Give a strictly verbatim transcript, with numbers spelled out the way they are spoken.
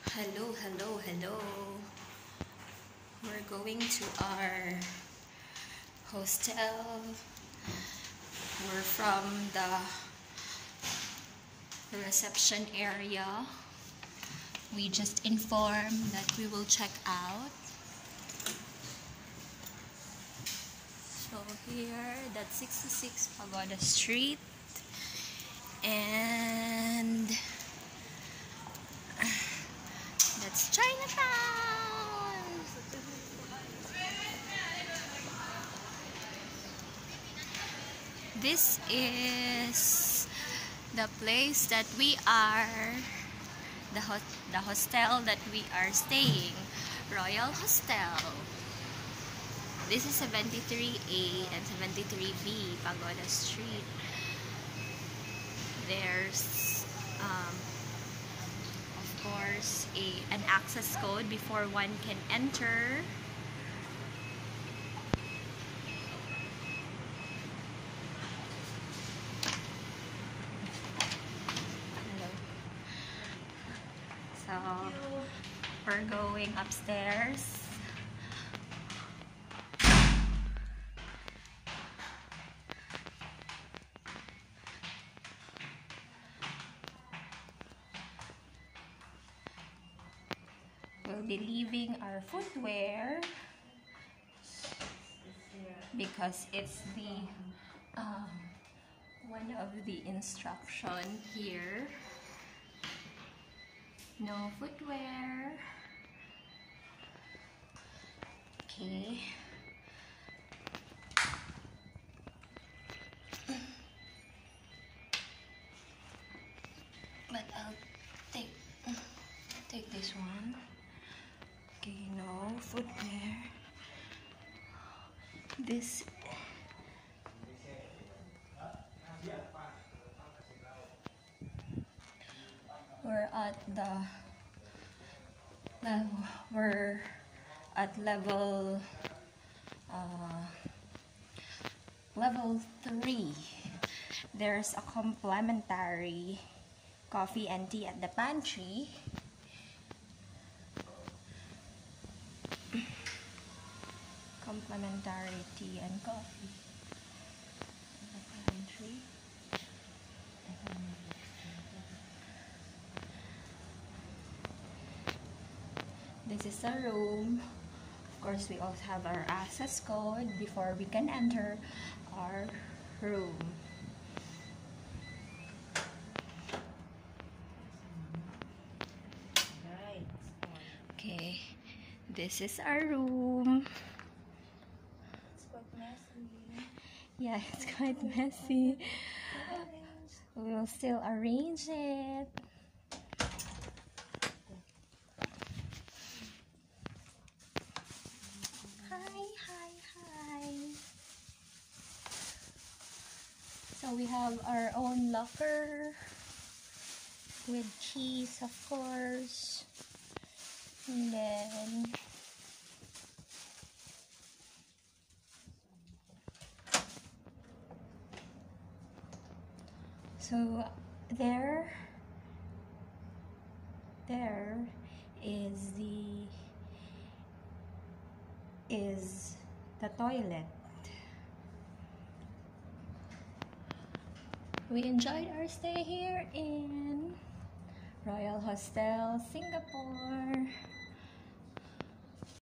Hello, hello, hello. We're going to our hostel. We're from the reception area. We just informed that we will check out. So here, that's sixty-six Pagoda Street. And that's Chinatown! This is the place that we are, the, ho the hostel that we are staying, Royal Hostel. This is seventy-three A and seventy-three B, Pagoda Street. There's, um, of course, a, an access code before one can enter. So, we're going upstairs. We'll be leaving our footwear because it's the um, one of the instruction here. No footwear. Okay. But I'll take take this one. Okay, no footwear. This we're at the uh, we're at level uh, level three. There's a complimentary coffee and tea at the pantry. Complimentary tea and coffee at the pantry. This is the room. Of course, we also have our access code before we can enter our room. Okay, this is our room. It's quite messy. Yeah, it's quite messy. We'll still arrange it. Hi, hi, hi. So we have our own locker with keys, of course. And then so there there is the is the toilet. We enjoyed our stay here in Royal Hostel, Singapore.